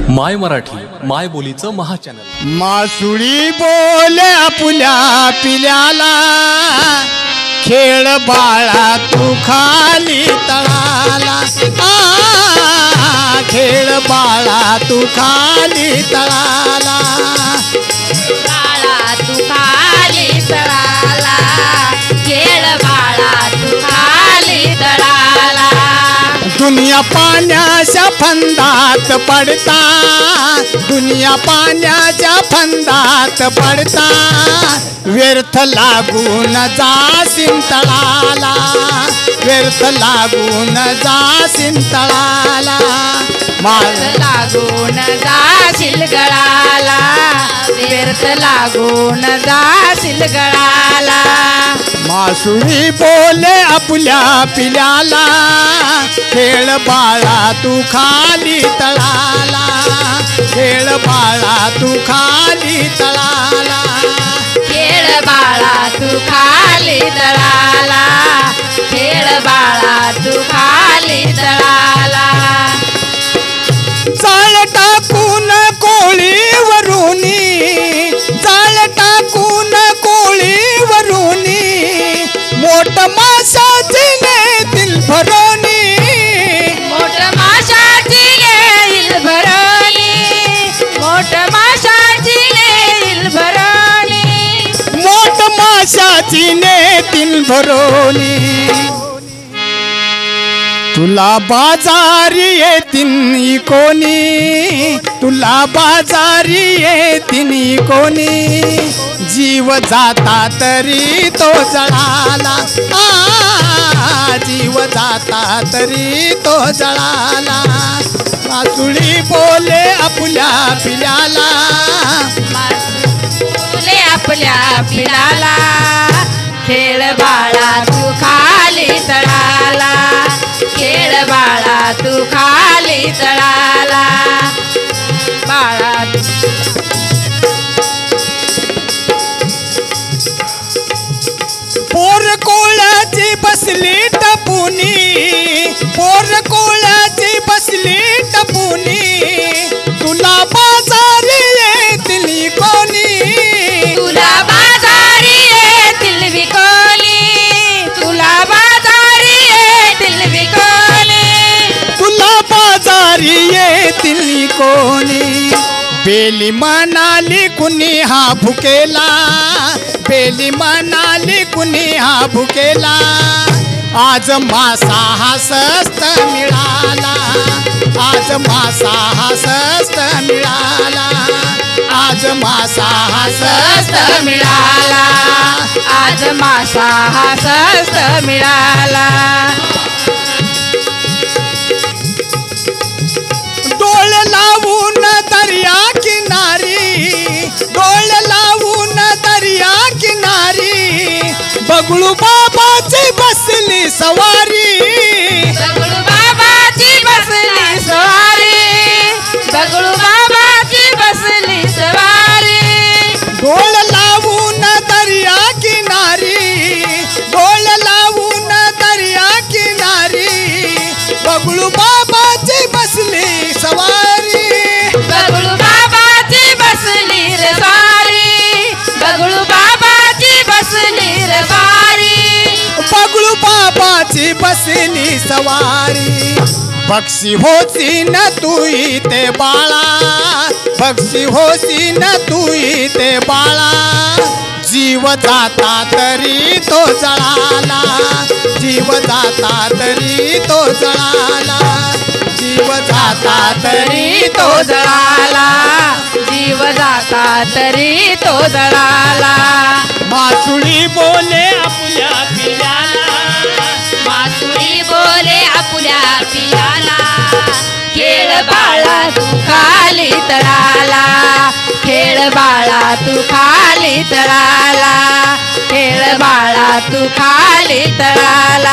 माय मराठी माय बोलीचं महाचॅनल। मासुळी बोले आपुल्या पिल्याला, खेळ बाळा तू खाली तळाला। खेळ बाळा तू खाली तळाला, बाळा तू खाली तळाला, खेळ बाळा तू खाली तळाला। दुनिया पाण्याच्या फंदात पडता, दुनिया पाण्याच्या फंदात पडता, व्यर्थ लागून जाशील तळाला, व्यर्थ लागून जाशील तळाला। व्यर्थ लागून जाशील गळाला, व्यर्थ लागून जाशील गळाला। मासुळी बोले आपुल्या पिल्याला, खेळ बाळा तू खाली तळाला, खेळ बाळा तू खाली तळाला, खेळ बाळा तू खाली तळाला, खेळ बाळा तू खाली तळाला। जाळ टाकून कोळीवरूनी, जाळ टाकून कोळीवरूनी, मोठ माशाची नेतील भरोनी, मोठ माशाची येईल भरोनी, मोठ माशाची येईल भरोनी, मोठ माशाची नेतील भरोनी। तुला बाजारी येतीन कोणी, तुला बाजारी येतीन कोणी, जीव जाता तरी तो जळाला, जीव जाता तरी तो जळाला। मासुळी बोले आपुल्या पिल्याला, बोले आपल्या पिलाला, खेळ बाळा तू खाली तळाला, खेळ बाळा तू खाली तळाला। बाळा पोर कोळ्याची बसली टपुनी, पोर कोळ्याची बसली टपुनी, तुला बाजारी येतील कोणी, तुला बाजारी येतील विकोली, तुला बाजारी येतील विकोली, तुला बाजारी येतील कोणी। बेली म्हणाली कुणी हा भुकेला, बेली म्हणाली कुणी हा भुकेला, आज मासा हा स्वस्त मिळाला, आज मासा हा स्वस्त मिळाला, आज मासा हा स्वस्त मिळाला, आज मासा हा स्वस्त मिळाला। डोळ लावून दर्या किनारी, डोळ लावून दर्या किनारी, बगळू बाबाची बसली सवारी, दगडू बाबाची बसली सवारी, दगडू बाबाची बसली सवारी। डोळ लावून दर्या किनारी, डोळ लावून दर्या किनारी, बगळू बाबाची बसली सवारी, बगळू बाबाची बसली रे सवारी, बगळू बाबाची बसली रे सवारी, बगळू बाबाची बसली सवारी। बक्षी होती न तू इथे बाळा, बक्षी होती न तू इथे बाळा, जीव जाता तरी तो जळाला, जीव जाता तरी तो जळाला, जीव जाता तरी तो जळाला, जीव जाता तरी तो जळाला। मासुळी बोले आपुल्या पिल्याला, मासुळी बोले आपुल्या पियाला, खेळ बाळा तू खाली तळाला, खेळ बाळा तू खाली तळाला, खेळ बाळा तू खाली तळाला।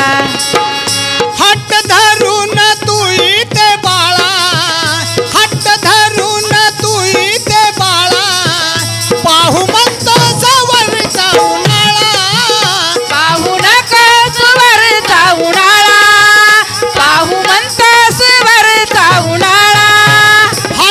हट्ट धरून तू इथे बाळा, हट्ट धरून तू इथे बाळा, पाहू म्हणतो जवळचा उन्हाळा, पाहू नकोस वरचा उन्हाळा, पाहू म्हणतोस वरचा उन्हाळा,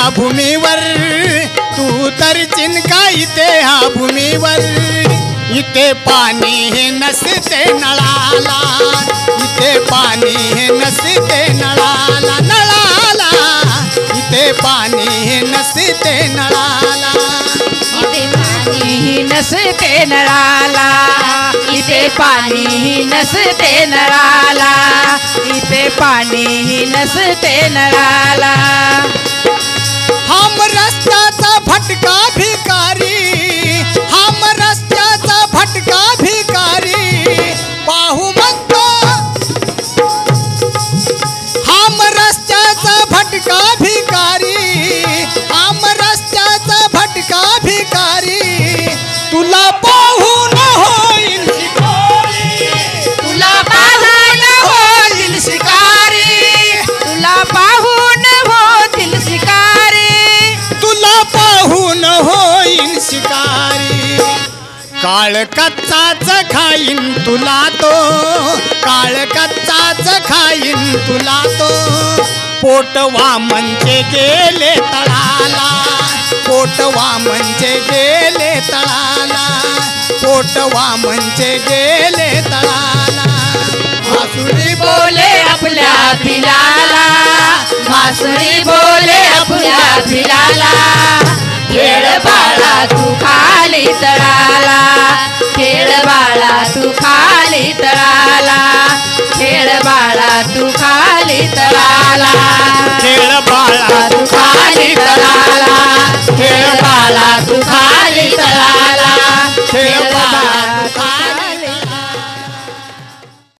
भूमीवर तू तर चिनका इथे ह्या भूमीवर इथे पाणी हे नसते नळाला इथे पाणी हे नसते नळाला नळाला इथे पाणी हे नसते नळाला इथे पाणी नसते नळाला इथे पाणी नसते नळाला इथे पाणी नसते नळाला हम रस्त्याचा भटका भिकारी हम रस्त्याचा भटका भिकारी पाहू म्हणतो हम रस्त्याचा भटका भिकारी हम रस्त्याचा भटका भिकारी तुला पाहून होईल तुला पाहून होतील शिकारी तुला पाहून होतील शिकारी तुला पाहून होईल शिकारी काळ कच्चाच खाईन तुला तो काळ कच्चाच खाईन तुला तो पोटवा म्हणजे गेले तळाला पोटवा म्हणजे गेले तळाला पोटवा म्हणजे गेले तळाला मासुरी बोले आपल्या भिलाला मासुरी बोले आपल्या भिलाला खेळ बाळा तू खाली तळाला खेळ बाळा तू खाली तळाला खेळ बाळा तू खाली तळाला खेळ बाळा